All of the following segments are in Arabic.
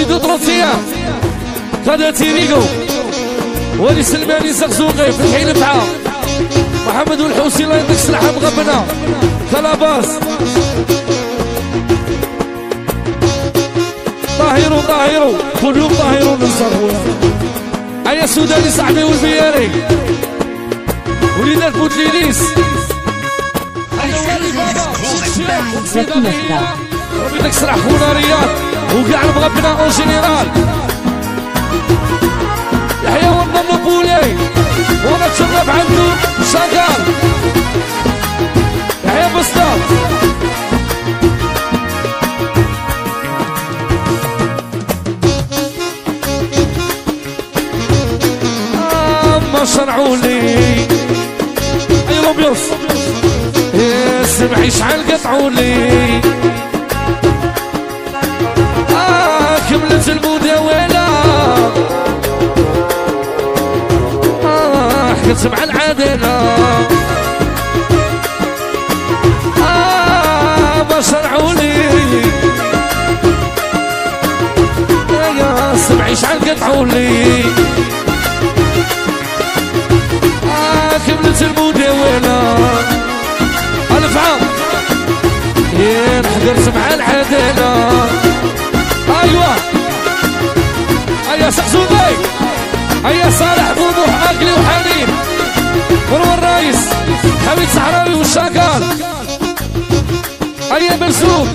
وزيدو طروسية كادا تيريقو ولي سلماني زغزوقي في الحين فعا محمد والحوسي الله يعطيك الصحة مغبنا كلاباس طاهرو كلهم طاهرون نصرفوا هيا السوداني صاحبي والبياري وليدات بوتليليس ربي يديك الصحة خونا رياض وكاع المغبنا اون جينيرال يحيى ونضمو بولي وانا تشرف عنده شغال يحيى بسطات ما شرعولي اي لوبيوس سمعي شحال قطعولي كملت المداولة حكيت مع العدالة ما شرعولي يا سمعي شحال قطعولي كملت المداولة ألف عام حضرت مع العدالة أيوة هيا سقسوطي هيا صالح بوضوح أكلي وحنين مروى الرايس حميد صحراوي والشاكال هيا مرسوم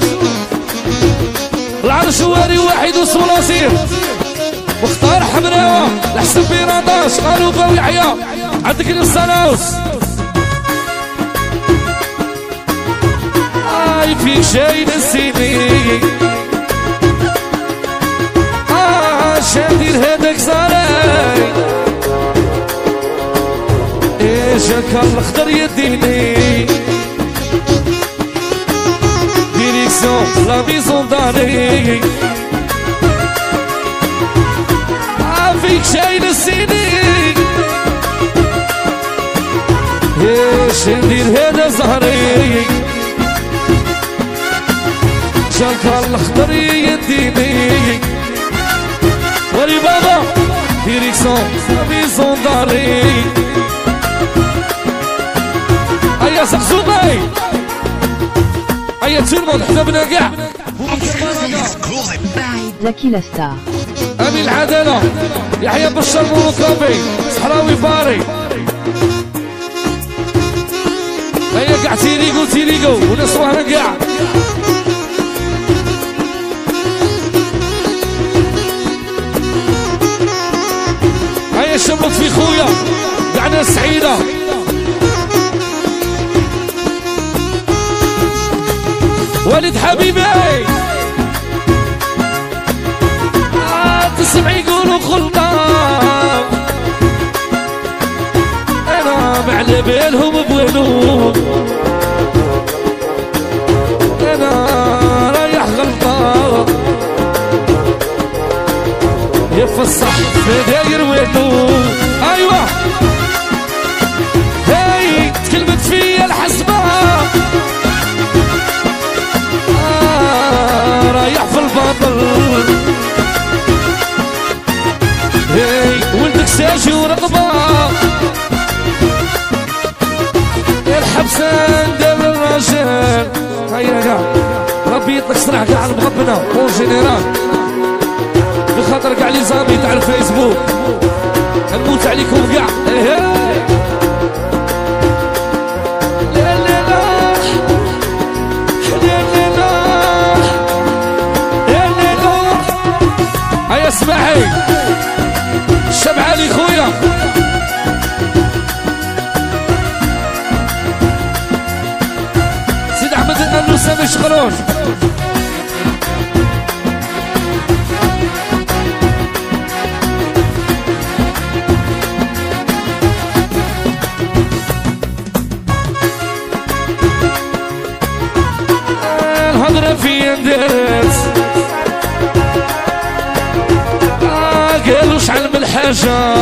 العرش واري واحد وصولاصير واختار حمراوة لحسن بيراطاش قالوا باوي عيا عندك الصلاوس فيك شي نسيني شادير هداك زاري ايش كان الاخضر يديني ديريكسيون لا ميزون داري فيك شي نسيني ايش ندير هذا زهري شاكر الاخضر يديني ولي بابا ديريكسيون ميزون داري هيا سقسوطي هيا تورمون حسابنا كاع زكي لاستار امين العدالة يحيى بشار موكابي صحراوي باري هيا كاع تيريقو وناس وهنا كاع هيا شمت في خويا كاع ناس سعيدة ولد حبيبي تسمع يقولوا خلطان انا معلى بالهم بوينهم انا رايح غلطان يفصح في داير وينو ايوه هاي تكلمت فيا الحسبة رايح في الباطل هاي ولدك ساجي ورقبة الحبسان دار الرجال هيا كاع ربي يطلق صراحة كاع المغبنة اون جينيرال بخاطر كاع لي زامي تاع الفيسبوك نموت عليكم كاع هيا اسمعي شبعة لي خويا سيد احمد النوسة مش خروج الهضرة في اندرس قالوا شحال من حاجة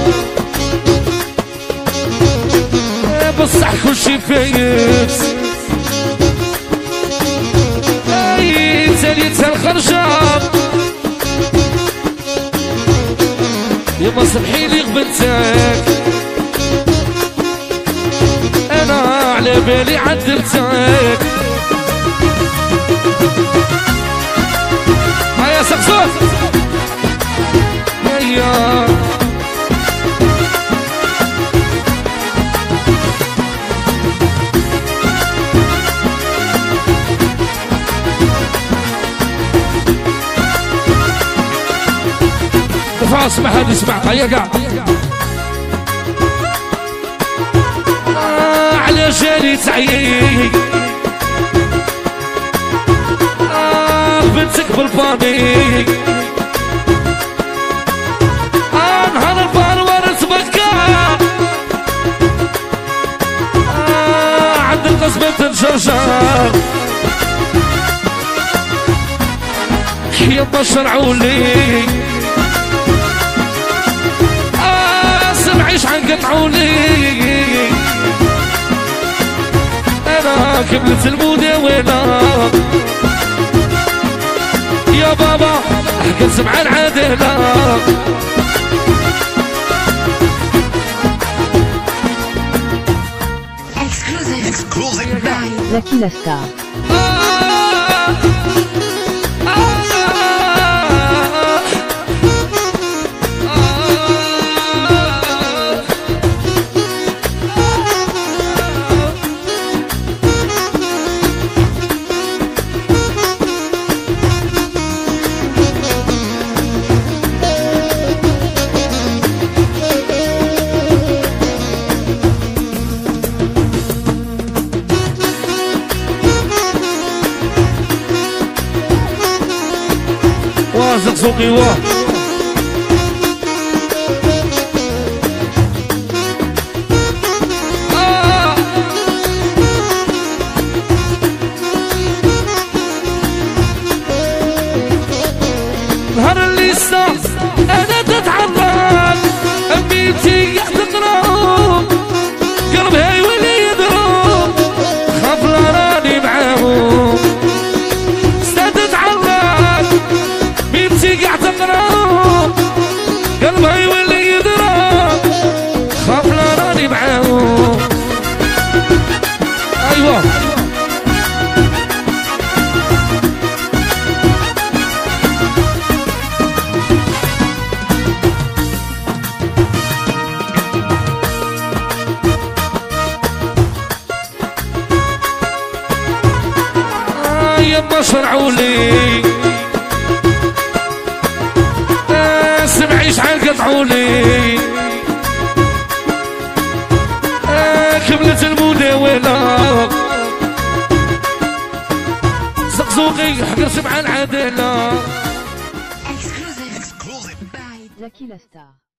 بصح كلشي فايت تاليتها الخرجة يما سمحيلي غبنتك انا على بالي عذبتك هيا سقسوط هيا ارفع اسمع هذا اسمع هيا قاع على جالي تعيي بنتك بالفاني نهار الفار ورث بكا عند القصبة تنشرشر يما شرعولي سمعيش عنقطعولي انا كملت المداولة يا بابا حكيت مع العدالة Exclusive Lucky La Star. زقزوقي واه نهار اللي صار انا تتعرض اميتي قاعد تضرب قلبها يولي يضرب خاف لا راني معاهم قاعد تقرب قلبها يولي يضرب خاف لا راني معاهم ايوه يما شرعولي سمعيش عنقطعولي كملت المداولة زقزوقي حقرت مع العدالة Lucky La Star.